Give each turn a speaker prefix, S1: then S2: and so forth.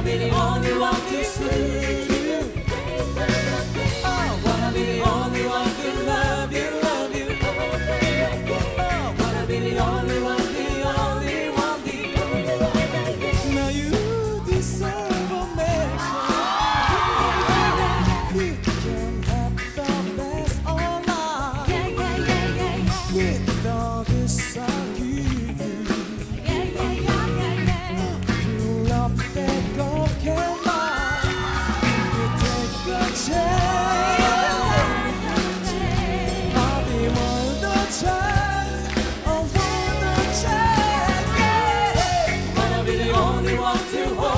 S1: be the only one to see you. Oh, wanna be the only one to love you, love you. Oh, wanna be the only one, the only one, the only one. Now you deserve a measure. You can have the best of life. With all this I give you. True love that God can buy. If you take a chance, I'll be worth the chance. Oh, worth the chance. Yeah. Wanna be the only one to hold.